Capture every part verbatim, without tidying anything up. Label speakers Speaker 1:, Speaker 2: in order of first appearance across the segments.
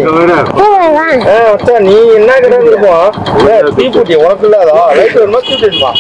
Speaker 1: நீ என்ன கிடையாது தீப்பூட்டி உனக்கு இல்லாதா லைட் வருமா தீப்பூட்டிமா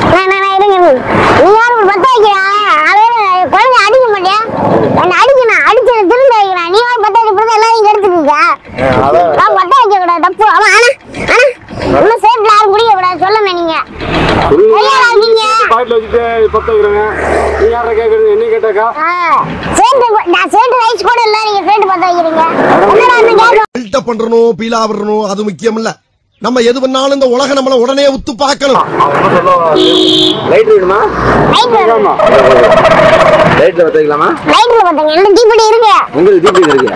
Speaker 2: குழந்தை அடிக்க மாட்டேன் என்ன அடிக்கணும் அடிச்சு திரும்ப வைக்கிறான் நீ பத்தாச்சு பிறகு எல்லாரும் எடுத்துக்கீங்க பத்த வைக்க கூடாது தப்பு ஆமா ஆனா ஆனா இன்னும் சேர்த்துல யாரும் குடிக்க கூடாது சொல்லுங்க நீங்க
Speaker 1: பாட்டில் வச்சுட்டு பத்த வைக்கிறாங்க நீ யாரை கேட்கறது என்ன கேட்டாக்கா
Speaker 2: சேர்ந்து நான் சேர்ந்து ரைஸ் கூட இல்ல நீங்க சேர்ந்து பத்த வைக்கிறீங்க
Speaker 3: பண்றணும் பீலா வரணும் அது முக்கியம் இல்ல நம்ம எது பண்ணாலும் இந்த உலக நம்மள உடனே உத்து பார்க்கணும்
Speaker 1: லைட் வேணுமா
Speaker 2: லைட் வேணுமா
Speaker 1: லைட்ல பத்த வைக்கலாமா
Speaker 2: லைட்ல பத்தங்க என்ன தீப்பெட்டி இருக்கு
Speaker 1: உங்களுக்கு தீப்பெட்டி இருக்கு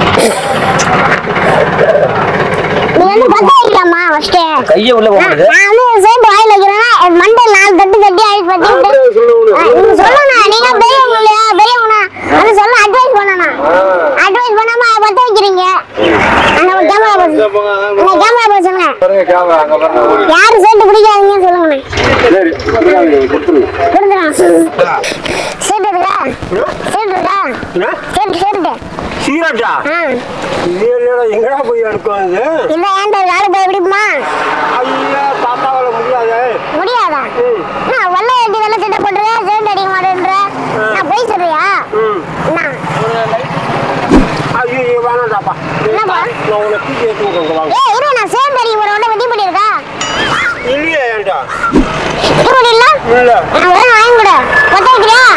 Speaker 2: நீ வந்து பத்த வைக்கலாமா ஃபர்ஸ்ட்
Speaker 1: கையை உள்ள போடுங்க
Speaker 2: நான் வந்து சேர்ந்து வாயில வைக்கிறேன் மண்டை நாலு தட்டு தட்டி ஆயிட்டு பத்திட்டு நீங்க சொல்லணும் நீங்க பெரியவங்க இல்லையா பெரியவங்க அது சொல்ல அட்வைஸ் பண்ணணும் அட்வைஸ் பண்ணாம பத்த வைக்கிறீங்க அந்த கேமரா பர்சன் அந்த கேமரா பர்சன்
Speaker 1: பாருங்க கேமரா அங்க பாருங்க
Speaker 2: யாரு சேர்த்து பிடிக்காதீங்க சொல்லுங்க
Speaker 1: சரி கொடுத்துருங்க
Speaker 2: கொடுத்துறேன் சேர்த்து இருக்கா சேர்த்து இருக்கா சேர்த்து சேர்த்து
Speaker 1: சீராட்டா எங்கடா போய் எடுக்கும் அது
Speaker 2: இந்த ஏன்டா யாரு போய் பிடிக்குமா
Speaker 1: ஐயா பாப்பாவால முடியாது
Speaker 2: முடியாதா நான் வெள்ள ஏட்டி வெள்ள சட்டை போட்டுறேன் சேர்ந்து அடிக்க மாட்டேன்ற நான் போய் சொல்றியா நான்
Speaker 1: ஐயோ வேணாம்டாப்பா
Speaker 2: என்னப்பா
Speaker 1: நான் உன்னை தூக்கி ஏற்றி விட்டுருங்க வாங்க
Speaker 2: ஏய் இரு நான் சேர்ந்து அடிக்க போற உடனே வெட்டி பண்ணிருக்கா
Speaker 1: இல்லையா ஏன்டா
Speaker 2: இப்படி இல்ல
Speaker 1: இல்ல
Speaker 2: நான் வேணும் வாங்கி கொடு பத்த வைக்கிறியா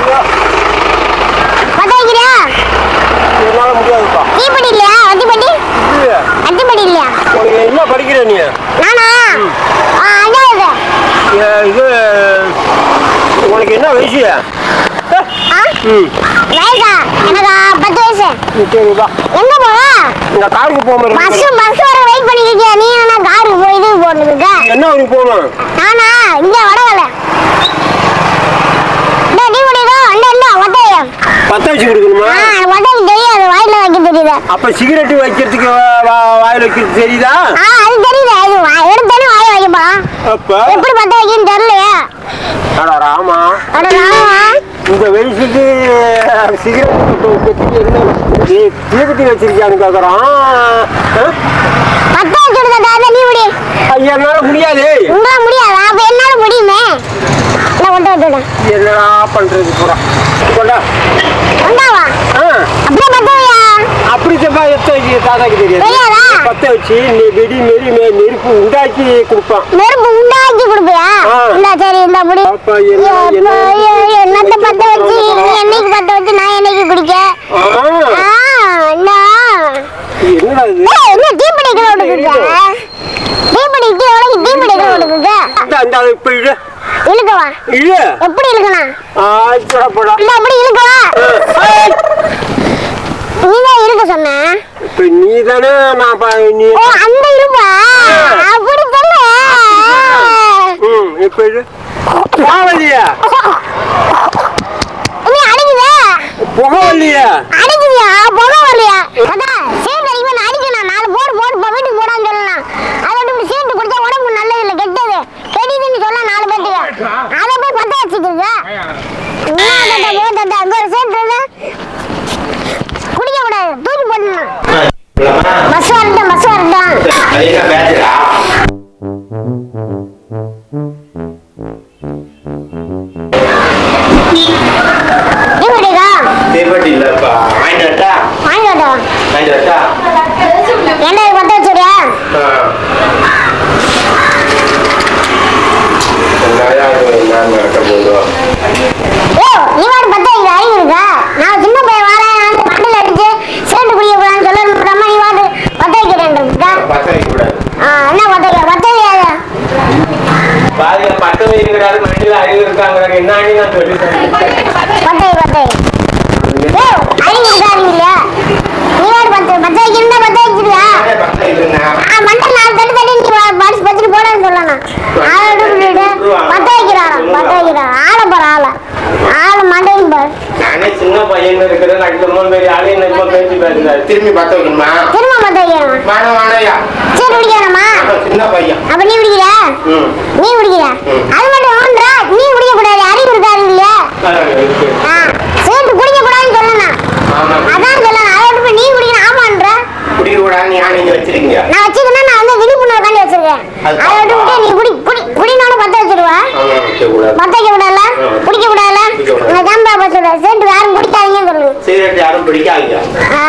Speaker 2: பத்த வைக்கிறியா
Speaker 1: என்னால முடியாதுப்பா
Speaker 2: தீப்பெட்டி இல்லையா அட்டிப்பட்டி
Speaker 1: இல்லையா
Speaker 2: அட்டிப்பட்டி இல்லையா
Speaker 1: உனக்கு என்ன படிக்கிற நீ
Speaker 2: நானா அஞ்சாவது
Speaker 1: இது உனக்கு என்ன வயசு
Speaker 2: வயசா எனக்கு பத்து வயசு
Speaker 1: சரிப்பா
Speaker 2: எங்க போவா
Speaker 1: இந்த காருக்கு போக
Speaker 2: பஸ் பஸ் வர வெயிட் பண்ணிக்கிட்டு நீ என்ன காருக்கு போய் இது போட்டுருக்க
Speaker 1: என்ன வரைக்கும் போகணும்
Speaker 2: நானா இங்க வடவல இந்த டீ குடிதோ இல்ல இல்ல வட்டையா
Speaker 1: பத்த வச்சு கொடுக்கணுமா
Speaker 2: வட்டைக்கு தெரியாது வாயில வைக்க தெரியுது
Speaker 1: அப்ப சிகரெட் வைக்கிறதுக்கு வாயில வைக்கிறது தெரியுதா
Speaker 2: ஆ அது தெரியுது அது எடுத்தானே வாயில வைக்கப்பா
Speaker 1: அப்ப
Speaker 2: எப்படி பத்த வைக்கன்னு தெரியலையா
Speaker 1: அட ராமா
Speaker 2: அட ராமா
Speaker 1: இந்த வயசுக்கு சிகரெட் தீபத்தி வச்சிருக்கான்னு கேக்குறான்
Speaker 2: பத்த வச்சுடுதா நீ முடி
Speaker 1: ஐயா என்னால முடியாது
Speaker 2: உங்களால முடியாதா அப்ப என்னால முடியுமே நான் கொண்டு வந்துடுறேன்
Speaker 1: என்னடா பண்றது பூரா கொண்டா
Speaker 2: கொண்டாவா அப்படியே பத்த வையா
Speaker 1: அப்படி செப்பா எத்த வைக்க தாதாக்கு தெரியாது பத்த வச்சு வெடி மெரி நெருப்பு உண்டாக்கி கொடுப்பான்
Speaker 2: நெருப்பு உண்டாக்கி கொடுப்பியா இல்ல சரி இந்த முடி என்னத்த பத்த வச்சு என்னைக்கு பத்த வச்சு நான் என்னைக்கு குடிக்க
Speaker 1: என்னடா இது
Speaker 2: என்ன தீப்பெட்டி கிலோ கொடுக்குங்க தீப்பெட்டி எவ்வளவு தீப்பெட்டி கிலோ கொடுக்குங்க
Speaker 1: இப்ப இழு
Speaker 2: இழுக்கவா
Speaker 1: இழு
Speaker 2: எப்படி இழுக்கணும்
Speaker 1: ஆச்சரப்படா
Speaker 2: இல்ல அப்படி இழுக்கவா நீதான் இருக்க சொன்ன
Speaker 1: இப்ப நீ தானே நான் நீ
Speaker 2: ஓ அந்த இருப்பா அப்படி சொல்ல
Speaker 1: ம் இப்ப இழு பாவலியா
Speaker 2: நீ அடிக்குதே
Speaker 1: புகை வரலையா
Speaker 2: அடிக்குதியா புகை வரலையா அதான் சேர்ந்து அடிக்க நான் அடிக்கணும் நாலு போடு போடு வீட்டுக்கு போடான்னு சொல்லலாம் அதை விட்டு சேர்ந்து குடிச்சா உடம்பு நல்லது இல்லை கெட்டது கெடிதுன்னு சொல்ல நாலு பேருக்கு அதை போய் பத்த வச்சுக்கிறீங்க அங்க ஒரு சேர்ந்து குடிக்க கூடாது தூக்கி போடணும் பஸ் வரட்டும் பஸ் வரட்டும்
Speaker 1: தேவடி இல்லப்பா வாங்கிட்டு வரட்டா
Speaker 2: வாங்கிட்டு வரட்டா
Speaker 1: வாங்கிட்டு வரட்டா
Speaker 2: ஏண்டா இது பத்த வச்சுறியா ஓ நீ வாடு பத்த வைக்கிற அறிவு இருக்கா நான் சின்ன பையன் வரேன் மண்டல அடிச்சு சேர்ந்து குடிக்க கூடாதுன்னு சொல்லணும் நீ வாடு பத்த வைக்கிறேன்
Speaker 1: பத்த வைக்க கூடாது
Speaker 2: என்ன பத்த வைக்க பத்த வைக்காத
Speaker 1: பாருங்க பத்த வைக்கிறாரு மண்டில அறிவு இருக்காங்க என்ன ஆணி நான் சொல்லிட்டேன்
Speaker 2: பத்த வை பத்த வை ஓ அறிவு இருக்கா அறிவு இல்லையா நீ வாடு பத்த பத்த வைக்கணும்னா பத்த வச்சிருக்கியா மண்டல நாலு தட்டு தட்டி நீ பாடிச்சு பத்துட்டு போடான்னு சொல்லணும் ஆளோட பத்த வைக்கிறாரா பத்த வைக்கிறாரா ஆளை பாரு ஆளை ஆளை மண்டையும் பாரு
Speaker 1: நானே சின்ன பையன் இருக்கிறேன் அடுத்த மூணு பேர் ஆளு என்ன இப்ப பேசி பேசுறாரு திரும்பி பத்த வைக்கணுமா
Speaker 2: திரும்ப பத்த வைக்கணும்
Speaker 1: வேணாம் வேணாயா
Speaker 2: சரி குடிக்கணுமா
Speaker 1: சின்ன பையன்
Speaker 2: அப்ப நீ குடிக்கிற நீ குடிக்கிற அது மட்டும் ஒன்றா நீ குடிக்க கூடாது அறிவு இருக்காது இல்லையா சேர்த்து குடிக்க கூடாதுன்னு சொல்லணும் அதான் சொல்லணும் அதை விட்டு நீ குடிக்கணும் ஆமான்ற
Speaker 1: குடிக்க கூடாது
Speaker 4: நீங்க வச்சிருக்கீங்க?
Speaker 2: நான் வச்சிருக்கேன்னா நான் வந்து விழிப்புணர்வு காண்டி வச்சிருக்கேன். அதை விட்டு நீ குடி குடி குடினால பத்த வச்சிருவா. பத்த வைக்க கூடாதுல, குடிக்க கூடாதுல. நான் ஜாம்பா பச்சோட சேர்ந்து யாரும் குடிக்காதீங்கன்னு சொல்லு.
Speaker 4: சிகரெட் யாரும் பிடிக்காதீங்க.
Speaker 2: ஆ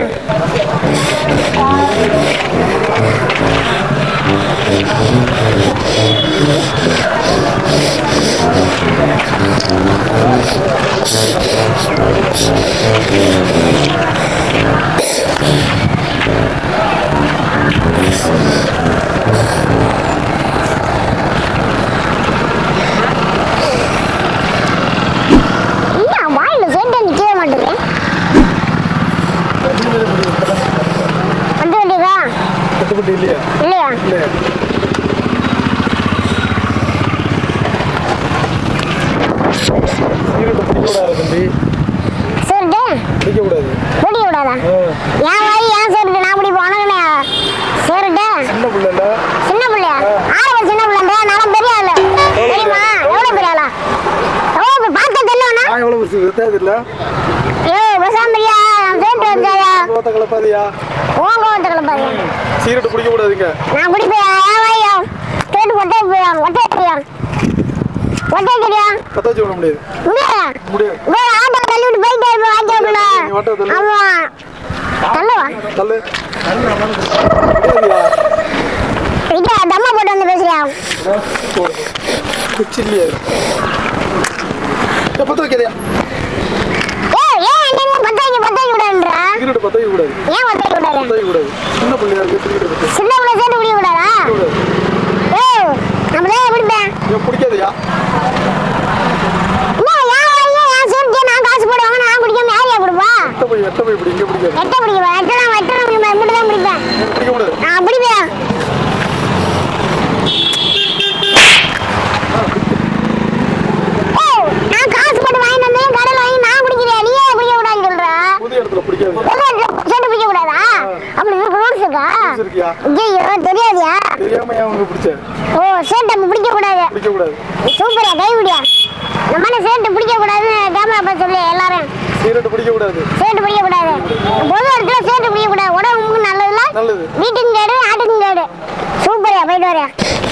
Speaker 1: இல்லையா
Speaker 2: இல்லையா சரிடா
Speaker 1: பிடிக்க கூடாது
Speaker 2: பிடிக்க கூடாதா ஏன் வாய் ஏன் சரிட்டு நான் பிடி போனே சரிடா
Speaker 1: சின்ன பிள்ளை இல்ல
Speaker 2: சின்ன பிள்ளையா ஆறு சின்ன பிள்ளை நான் பெரிய ஆளு தெரியுமா எவ்வளவு பெரிய ஆளா எவ்வளவு பார்த்து தெரியலண்ணா
Speaker 1: நான் எவ்வளவு வருஷம் தெரியல
Speaker 2: ஏ பசாமரியா சேர்த்து வந்தாயா
Speaker 1: கோத்த கலப்பாதியா
Speaker 2: உன் கோத்த கலப்பாதியா
Speaker 1: சிகரெட் பிடிக்க கூடாதுங்க
Speaker 2: நான் குடிப்பேன் ஏன் வாயா கேட்டு ஒட்டை போயா ஒட்டை போயா ஒட்டை தெரியா
Speaker 1: பத்த வச்சு விட முடியாது
Speaker 2: முடியாது
Speaker 1: முடியாது
Speaker 2: வேற ஆட்டோ தள்ளி விட்டு போயிட்டே இருப்பேன் வாங்கிக்கோங்களா ஆமா தள்ளுவா
Speaker 1: தள்ளு
Speaker 2: இங்க தம்மா போட்டு வந்து பேசுறியா
Speaker 1: குச்சில்லையே பத்த வைக்கிறியா
Speaker 2: ஏய் ஏன் என்ன பத்த வைக்க பத்த வைக்க கூடாதுன்றா
Speaker 1: சிகரெட் பத்த வைக்க கூடாது
Speaker 2: ஏன் பத்த வைக்க கூடாது
Speaker 1: பத்த வைக்க கூடாது சின்ன பிள்ளையா இருக்கு சிகரெட் பத்த
Speaker 2: சின்ன பிள்ளை சேர்த்து குடிக்க கூடாதா ஏய் நம்மளே குடிப்பேன்
Speaker 1: ஏன் பிடிக்காதயா எட்ட போய் எட்ட போய் பிடிங்க பிடிக்காது
Speaker 2: எட்ட பிடிக்குவா எட்டலாம் எட்டலாம் பிடிப்பேன் எம்பிட்டு தான் பிடிப்பேன்
Speaker 1: பிடிக்க கூடாது
Speaker 2: நான் பிடிப்பேன் ஏய் நான் காசு போட்டு வாங்கிட்டு வந்தேன் கடையில் வாங்கி நான் குடிக்கிறேன் நீ ஏன் குடிக்க கூடாதுன்னு சொல்ற
Speaker 1: புது இடத்துல பிடிக்காது
Speaker 2: சேர்த்து பிடிக்க கூடாதா அப்படி இருக்கு ரூல்ஸ் இருக்கா
Speaker 1: இருக்கியா
Speaker 2: ஐயோ தெரியாதியா
Speaker 1: தெரியாம ஏன் உனக்கு பிடிச்ச
Speaker 2: ஓ சேர்த்து அப்ப பிடிக்க கூடாது
Speaker 1: பிடிக்க கூடாது
Speaker 2: சூப்பரா கை விடியா இந்த மாதிரி சேர்த்து பிடிக்க கூடாதுன்னு கேமரா பார்த்து சொல்லு எல்லாரும்
Speaker 1: சிகரெட் பிடிக்க கூடாது
Speaker 2: சேர்த்து பிடிக்க கூடாது பொது இடத்துல சேர்த்து பிடிக்க கூடாது உடம்புக்கு நல்லதுல
Speaker 1: நல்லது
Speaker 2: வீட்டுக்கும் கேடு ஆட்டுக்கும் கேடு சூப்பரா போயிட்டு வரையா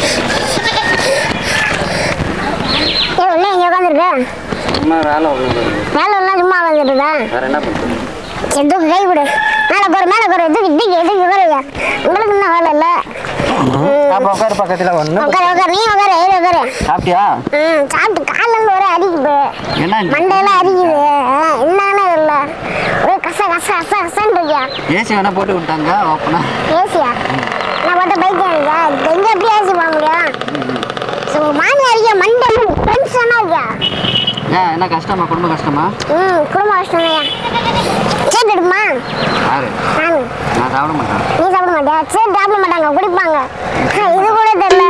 Speaker 2: ஏ உள்ள இங்க உட்காந்துருக்க
Speaker 4: சும்மா வேலை
Speaker 2: வேலை எல்லாம் சும்மா உட்காந்துருக்கா
Speaker 4: வேற என்ன பண்றது
Speaker 2: எதுக்கு கை விடு மேலே போற மேலே போற எதுக்கு இடிக்கு எதுக்கு உட்காருங்க உங்களுக்கு என்ன வேலை இல்லை
Speaker 4: உட்காரு பக்கத்துல ஒண்ணு
Speaker 2: உட்காரு உட்காரு நீ உட்காரு ஏறி உட்காரு
Speaker 4: சாப்பிட்டியா
Speaker 2: ம் சாப்பிட்டு காலில் இருந்து ஒரே அடிக்குது
Speaker 4: என்ன
Speaker 2: மண்டையெல்லாம் அடிக்குது என்னன்னு இல்லை ஒரே கச கச கச கசன்னு இருக்கியா
Speaker 4: ஏசி வேணா போட்டு விட்டாங்க ஓப்பனா
Speaker 2: ஏசியா நான் போட்ட பைக் இருக்கா எங்க எப்படி ஏசி போட முடியும் மாமி அடிக்க மண்டை டென்ஷனா இருக்கியா
Speaker 4: ஏன் என்ன கஷ்டமா குடும்ப கஷ்டமா
Speaker 2: ம் குடும்ப கஷ்டம் தான் சேர்த்து எடுக்குமா
Speaker 4: யாரு
Speaker 2: நானு
Speaker 4: நான் சாப்பிட மாட்டேன்
Speaker 2: நீ சாப்பிட மாட்டியா சரி சாப்பிட மாட்டாங்க குடிப்பாங்க இது கூட தெரியல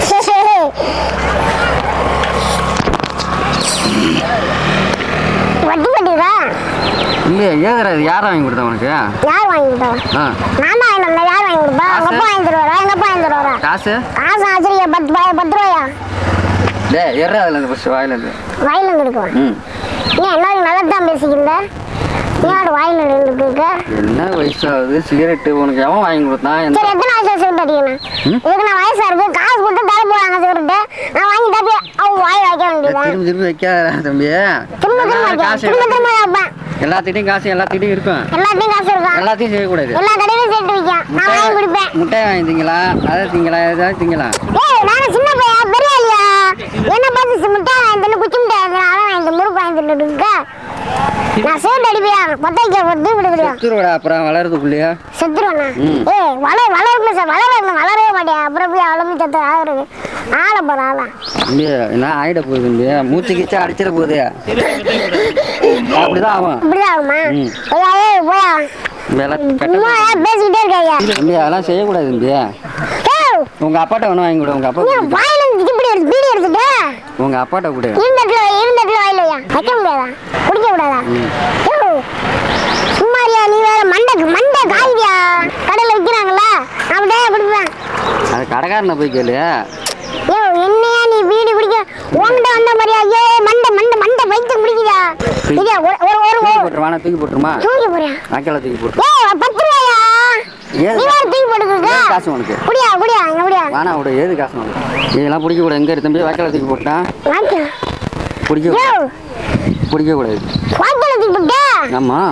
Speaker 2: வட்டி கட்டிருக்கா
Speaker 4: இல்லையா ஏதுறாது யார் வாங்கி கொடுத்தா உனக்கு
Speaker 2: யார் வாங்கி கொடுத்தா நான் தான் வாங்கி யார் வாங்கி கொடுப்பா எங்க அப்பா வாங்கி தருவாரா எங்க அப்பா வாங்கி தருவாரா
Speaker 4: காசு
Speaker 2: காசு ஆச்சரியா பத்து பத்து ரூபாயா
Speaker 4: டே எற அதுல இருந்து ஃபர்ஸ்ட் வாயில இருந்து
Speaker 2: வாயில இருந்து எடுக்குவேன்
Speaker 4: ம்
Speaker 2: நீ எல்லாரும் நல்லா தான் பேசிக்கிறீங்க யார் வாயில இருந்து இருக்க
Speaker 4: என்ன வயசாகுது சிகரெட் உனக்கு எவன் வாங்கி கொடுத்தான்
Speaker 2: சரி எத்தனை வயசு சிகரெட் அடிக்கணும் இதுக்கு நான் வயசா இருக்கு காசு கொடுத்து தர போறாங்க சிகரெட் நான் வாங்கி தப்பி அவங்க வாய் வைக்க வேண்டியதான்
Speaker 4: திரும்ப திரும்ப வைக்காத தம்பி
Speaker 2: திரும்ப திரும்ப திரும்ப திரும்ப வைப்பேன்
Speaker 4: எல்லாத்திட்டையும் காசு எல்லாத்திட்டையும் இருக்கும்
Speaker 2: எல்லாத்தையும் காசு இருக்கும்
Speaker 4: எல்லாத்தையும் செய்யக்கூடாது
Speaker 2: எல்லா கடையிலும் சேர்த்து வைக்கேன் நான் வாங்கி குடிப்பேன்
Speaker 4: முட்டை வாங்கி திங்கலாம் அதை திங்கலாம் ஏதாவது திங்கலாம்
Speaker 2: ஏய் நாங்க சின்ன பையன் பெரிய இல்லையா என்ன பார்த்து முட்டை வாங்கி தந்து குச்சி முட்டை அதான் வாங்கி முறுக்கு வாங்கி தந்துட்டு இருக்கா நான் சேர்த்து அடிப்பியா பத்தாய்க்கு தூக்கி விடுவியா
Speaker 4: செத்துருவடா அப்புறம் வளர்றதுக்குள்ளேயா
Speaker 2: செத்துருவேண்ணா ஏய் வளர வளரணும் சார் வளரணும் வளரவே மாட்டேன் அப்புறம் எப்படி அவ்வளோ சத்து ஆகுறது ஆள போற ஆளா
Speaker 4: தம்பி என்ன ஆயிட போகுது தம்பி மூச்சு கிச்சு அடிச்சிட போகுது அப்படிதான் ஆகும்
Speaker 2: இப்படிதான் ஆகுமா ஐயா போயா பேசிக்கிட்டே இருக்கையா
Speaker 4: தம்பி அதெல்லாம் செய்யக்கூடாது தம்பி உங்க அப்பாட்ட வேணும் வாங்கி கொடு உங்க அப்பா
Speaker 2: வாயில இப்படி எடுத்து பீடி எடுத்துட்டு
Speaker 4: உங்க அப்பாட்ட கூட
Speaker 2: இருந்தட்டுல இருந்தட்டுல வாயிலையா வைக்க முடியாதா குடிக்க கூடாதா சும்மாரியா நீ வேற மண்டை மண்டை காய்வியா கடையில விற்கிறாங்கல்ல அப்படியே குடிப்பேன்
Speaker 4: அது கடைக்காரனை போய் கேளு
Speaker 2: ஏ என்னையா நீ பீடி குடிக்க உன்கிட்ட வந்த மாதிரியா ஐயோ மண்டை மண்டை மண்டை வைத்து குடிக்குதா ஒரு ஒரு ஒரு
Speaker 4: தூக்கி போட்டுருவானா தூக்கி போட்டுருமா
Speaker 2: தூக்கி போறியா
Speaker 4: நாக்கெல்லாம் தூக்கி போட்டு
Speaker 2: ஏ பத்து ரூபாயா நீ வேற தூக்கி போட்டுக்கிட்டு
Speaker 4: காசு உனக்கு
Speaker 2: குடியா குடியா இங்க குடியா
Speaker 4: வேணா விட ஏது காசு உனக்கு இதெல்லாம் பிடிக்க கூடாது எங்க தம்பி வாய்க்கால தூக்கி போட்டான் பிடிக்க பிடிக்க கூடாது
Speaker 2: வாய்க்கால தூக்கி போட்டா
Speaker 4: ஆமா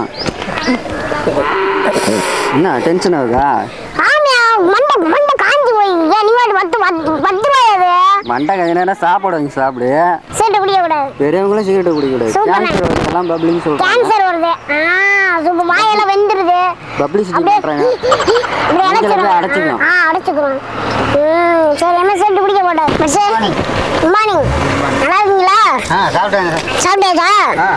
Speaker 4: என்ன டென்ஷன் ஆகுதா
Speaker 2: ஆமியா மண்ட மண்ட காஞ்சி போய் நீ வேற பத்து பத்து ரூபாய் அது
Speaker 4: மண்டை காஞ்சினா சாப்பாடு வாங்கி சாப்பிடு
Speaker 2: சீட்டு குடிக்க கூடாது
Speaker 4: பெரியவங்களும் சிகரெட் குடிக்க கூடாது கேன்சர் வருதெல்லாம் பப்ளிங் சொல்றாங்க
Speaker 2: கேன்சர் வருது ஆ சூப்பர் வாயெல்லாம் வெந்துருது
Speaker 4: பப்ளிசிட்டி பண்றாங்க
Speaker 2: அப்படியே
Speaker 4: அடைச்சிக்கும்
Speaker 2: ஆ அடைச்சிக்கும் ம் சரி என்ன சீட்டு குடிக்க கூடாது மிஸ்டர் குட் மார்னிங் நல்லா இருக்கீங்களா
Speaker 4: ஆ சாப்பிட்டேன்
Speaker 2: சாப்பிட்டாச்சா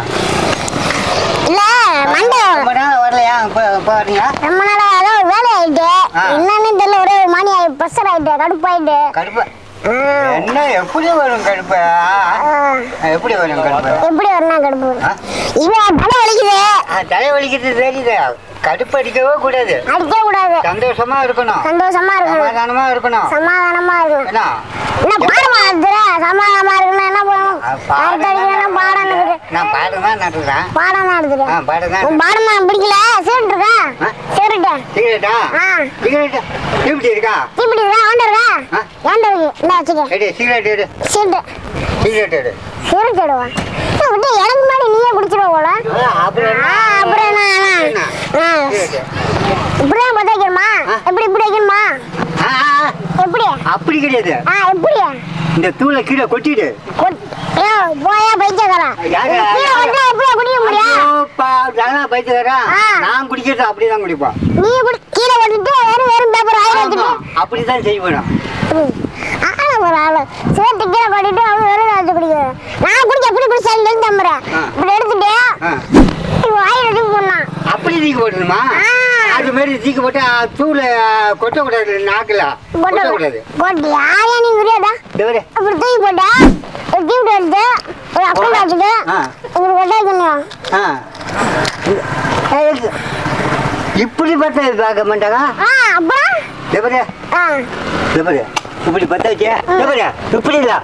Speaker 2: இல்ல மண்டை
Speaker 4: வரலையா இப்போ இப்போ வரீங்களா
Speaker 2: ரொம்ப நாளா ஏதோ ஒரு வேலை ஆயிட்டு என்னன்னு தெரியல ஒரே ஒரு மணி ஆகி ப்ரெஷர் ஆயிட்டு கடுப்பாயிட்டு
Speaker 4: கடுப்பு என்ன எப்படி வரும் கடுப்பு எப்படி வரும் கடுப்பு
Speaker 2: எப்படி வரணும் கடுப்பு இவன் தலை வலிக்குது
Speaker 4: தலை வலிக்கிறது தெரியுது கடுப்பு அடிக்கவே கூடாது
Speaker 2: அடிக்க கூடாது
Speaker 4: சந்தோஷமா இருக்கணும்
Speaker 2: சந்தோஷமா இருக்கணும்
Speaker 4: சமாதானமா இருக்கணும்
Speaker 2: சமாதானமா இருக்கணும்
Speaker 4: என்ன
Speaker 2: என்ன பாடமா இருக்குற சமாதானமா இருக்கணும் என்ன பண்ணணும் அடுத்த அடிக்கணும் பாடம் இருக்குது
Speaker 4: நான் பாடம் தான் நடுறேன்
Speaker 2: பாடம் தான் இருக்குது
Speaker 4: ஆ பாடம் தான்
Speaker 2: உன் பாடம் தான் பிடிக்கல சிகரெட் இருக்கா சிகரெட்டா
Speaker 4: சிகரெட்டா
Speaker 2: ஆ
Speaker 4: சிகரெட் தீப்பிடி இருக்கா
Speaker 2: தீப்பிடி இருக்கா ஆண்ட இருக்கா ஏண்ட இருக்கு இந்த வச்சுக்க
Speaker 4: எடு சிகரெட் எடு
Speaker 2: சிகரெட்
Speaker 4: சிகரெட் எடு
Speaker 2: சிகரெட் எடுவா விட்டு எனக்கு முன்னாடி நீயே குடிச்சிடுவ போல
Speaker 4: அப்புறம்
Speaker 2: அப்புறம் என்ன இப்படிதான் பத்த வைக்கணுமா எப்படி இப்படி வைக்கணுமா எப்படி
Speaker 4: அப்படி கிடையாது
Speaker 2: ஆ எப்படி
Speaker 4: இந்த தூளை கீழே கொட்டிடு
Speaker 2: போயா பைத்தியக்காரன் கீழே கொட்டா எப்படி குடிக்க முடியும்
Speaker 4: பைத்தியக்காரன் நான் குடிக்கிறது அப்படிதான் குடிப்போம்
Speaker 2: நீ குடி கீழே கொட்டிட்டு வெறும் வெறும் பேப்பர் ஆயில் வச்சுட்டு
Speaker 4: அப்படிதான் செய்வேன்
Speaker 2: ஆனா ஒரு ஆளு சேர்த்து கீழே கொட்டிட்டு அவன் வெறும் வச்சு குடிக்கிறேன் நான் குடிக்க எப்படி குடிச்சாலும் தம்புறேன் இப்படி எடுத்துட்டு ஆயில் வச்சு போடலாம்
Speaker 4: அப்படி தீக்கு போடணுமா அது மாதிரி தீக்கு போட்டா தூளை கொட்டக்கூடாது நாக்குல கொட்டக்கூடாது
Speaker 2: கொட்டி யாரையா நீ புரியாதா அப்படி தூக்கி போட்டா ஒரு டியூட் எடுத்து ஒரு அக்கௌண்ட் வச்சுட்டு இப்படி கொட்ட வைக்கணும்
Speaker 4: இப்படி பார்த்தா பார்க்க மாட்டாங்க
Speaker 2: அப்புறம்
Speaker 4: இப்படி பார்த்தா வச்சியா இப்படி இல்ல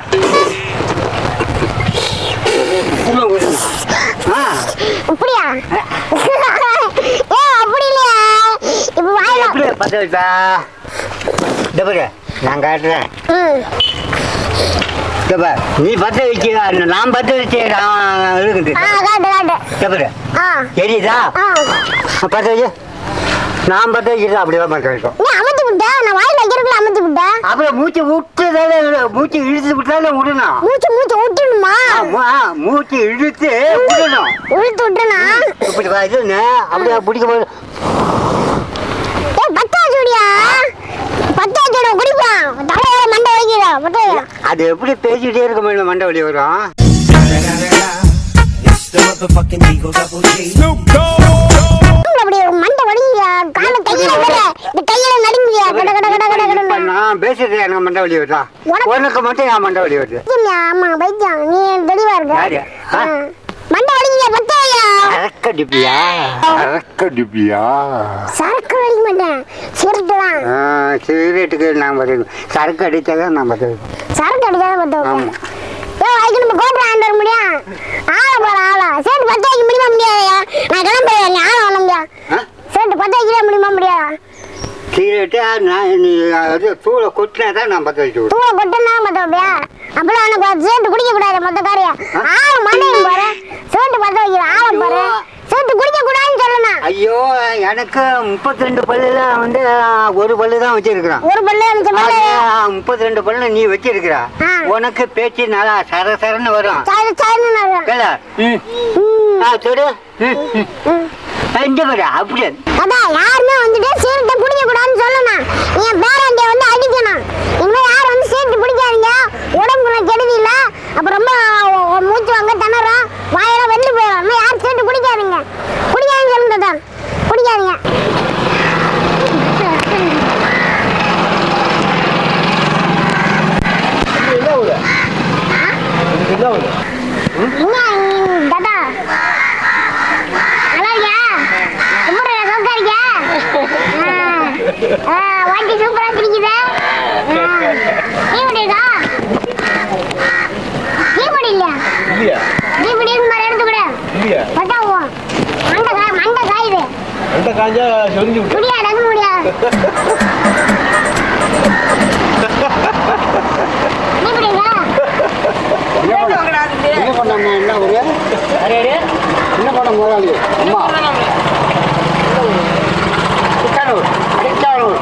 Speaker 2: இப்படியா ஏ அப்படி இல்லையா இப்ப வாயில
Speaker 4: எப்படி பத்த வச்சா நான் காட்டுறேன் நீ பத்த வச்சு நான் பத்த வச்சு இருக்குது தெரியுதா பத்த வச்சு நான் பத்த வச்சுதான் அப்படிதான் பத்த வைக்கும்
Speaker 2: நீ அமர்த்தி விட்டா நான் வாயில வைக்கிறதுக்குள்ள அமர்த்தி விட்டா
Speaker 4: அப்புறம் மூச்சு விட்டுதானே மூச்சு இழுத்து விட்டாலே விடணும்
Speaker 2: மூச்சு மூச்சு விட்டுணுமா
Speaker 4: மூச்சு இழுத்து விடணும்
Speaker 2: இழுத்து விட்டுனா
Speaker 4: இப்படி இது அப்படியே பிடிக்க போது
Speaker 2: பத்தா ஜோடியா பத்தா ஜோட குடிப்பான் தலையோட மண்டை வலிக்குதா பத்தா
Speaker 4: அது எப்படி பேசிக்கிட்டே இருக்க முடியும் மண்டை வலி வரும்
Speaker 2: அப்படியே மண்டை வலிக்குதா கால கையில வர இந்த கையில நடுங்குதியா கட கட கட கட கட
Speaker 4: நான் பேசுறது எனக்கு மண்டை வலி வருதா உனக்கு மட்டும் என் மண்டை வலி வருது
Speaker 2: ஆமா பைத்தியம் நீ தெளிவா இருக்க மண்டை வலிக்குதா பத்தாயா
Speaker 4: சரக்கு அடிப்பியா சரக்கு அடிப்பியா
Speaker 2: சரக்கு அடிக்க மாட்டேன் சிகரெட்டு தான்
Speaker 4: சிகரெட்டுக்கு நான் பார்த்து சரக்கு அடித்தாதான் நான் பார்த்து
Speaker 2: சரக்கு அடிக்காத பார்த்தோம்
Speaker 4: ஆமா
Speaker 2: ஏ அதுக்கு நம்ம கோட்டை ஆண்டு வர முடியும் ஆளை போற ஆளா சேர்த்து பத்து வைக்க முடியுமா முடியாதையா நான் கிளம்புறேன் நீ ஆளை வர முடியா சேர்த்து பத்து வைக்க முடியுமா முடியாதா
Speaker 4: சிகரெட்டு நான் நீ அது தூளை கொட்டினா தான் நான் பற்ற வைக்க
Speaker 2: தூளை கொட்டினா பற்ற வைப்பியா அப்பெல்லாம் எனக்கு சேர்த்து குடிக்க கூடாது மொத்த காரியா ஆளை மண்டையும் போற சேர்த்து பற்ற வைக்கிற ஆளை போற சேர்த்து குடிக்க கூடாதுன்னு சொல்லணும்
Speaker 4: ஐயோ எனக்கு முப்பத்தி ரெண்டு பல்லுல வந்து ஒரு பல்லு தான் வச்சிருக்கிறேன்
Speaker 2: ஒரு பல்லு
Speaker 4: முப்பத்தி ரெண்டு பல்லு நீ வச்சிருக்கிற உனக்கு பேச்சு நல்லா சர சரன்னு வரும் சொல்லு அப்படி
Speaker 2: அதான் யாருமே வந்துட்டு சீரட்டை குடிக்க கூடாதுன்னு சொல்லணும் என் பேரண்டிய வந்து அடிக்கணும் இனிமே யாரும் வந்து சீரட்டு பிடிக்காதீங்க உடம்புல கெடுதி இல்ல அப்ப ரொம்ப மூச்சு வாங்க திணறும் வாயெல்லாம் வெந்து போயிடும் இன்னும் யாரும் சீரட்டு குடிக்காதீங்க குடிக்காதீங்க சொல்லுங்க தான் குடிக்காதீங்க தாத்தா வாட்டி சூப்பரா பிடிக்குதா தீபடிக்கா தீபடி இல்லையா தீபடி மாதிரி எடுத்து கூட பட்டாவும் மண்டை காய் மண்டை காயுது
Speaker 1: மண்டை காஞ்சா சொரிஞ்சு விட்டு
Speaker 2: முடியா டக்கு முடியா நீ பிடிங்களா?
Speaker 1: என்ன பண்ணாம என்ன ஒரு என்ன பண்ண முதலாளி அம்மா சிக்கானூர் சிக்கானூர்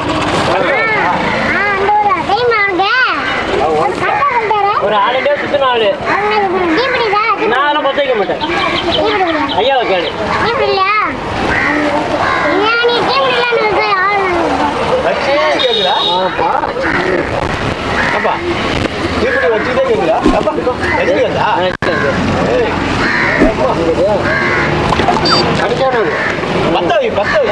Speaker 1: ஒரு ஆளு சுத்து நாலு நான் அதெல்லாம் பத்த வைக்க மாட்டேன் ஐயாவை கேளு அப்பா இப்படி வச்சுக்கிட்டே கேக்குதா அப்பா வச்சுக்கா பத்தவி பத்தவி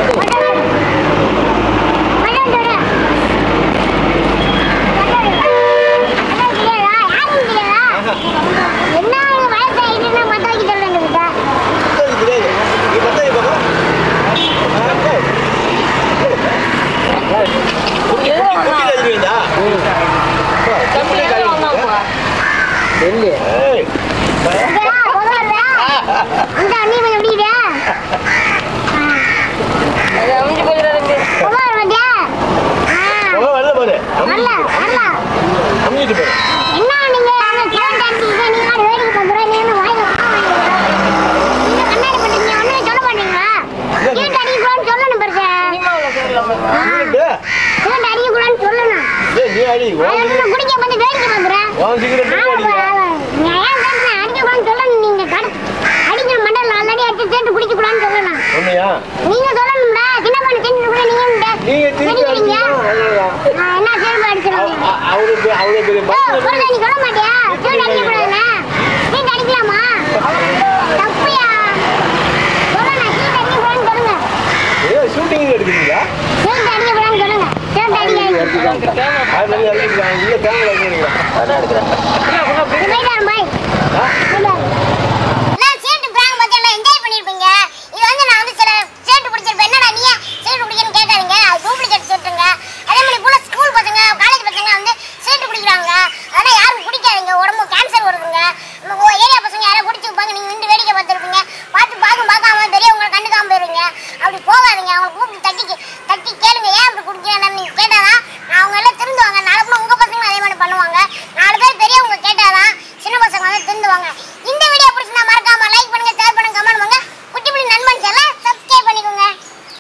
Speaker 1: நீங்க சொல்லணும்டா சின்ன பண்ண செஞ்சு கூட நீங்க நீங்க என்ன சேல்பா அடிச்சறீங்க அவளுக்கு அவளுக்கு நீ சொல்ல மாட்டியா சீட் அடிக்க கூடாதுனா சீட் அடிக்கலாமா தப்பியா சொல்லுங்க சீட் அடிக்க கூடாதுன்னு சொல்லுங்க ஏ ஷூட்டிங் எடுக்கிறீங்களா சீட் அடிக்க கூடாதுன்னு சொல்லுங்க சீட் அடிக்க அது நல்ல அடிக்கலாம் இல்ல கேமரா எடுக்கிறீங்களா அதான் எடுக்கிறேன் போய்டார் பாய் நான் சீட் பிராங்க் பத்தி எல்லாம் என்ஜாய் பண்ணிருப்பீங்க இது வந்து நான் வந்து சில சீட் பிடிச்சிருப்பேன் என்னடா நீ சீட் பிடிக்கன்னு கேட்காதீங்க அது டூப்ளிகேட் சீட்டுங்க அதே மாதிரி போல ஸ்கூல் பசங்க காலேஜ் பசங்க வந்து சீட் பிடிக்கிறாங்க அதெல்லாம் யாரும் பிடிக்காதீங்க உடம்பு கேன்சர் வருதுங்க ஏரியா பசங்க யாரும் பிடிச்சி வைப்பாங்க நீங்க நின்று வேடிக்கை பார்த்துருப்பீங்க பார்த்து பார்க்கும் பார்க்காம பெரியவங்க கண்டுக்காம போயிருவீங்க அப்படி போகாதீங்க அவங்க கூப்பிட்டு தட்டி தட்டி கேளுங்க ஏன்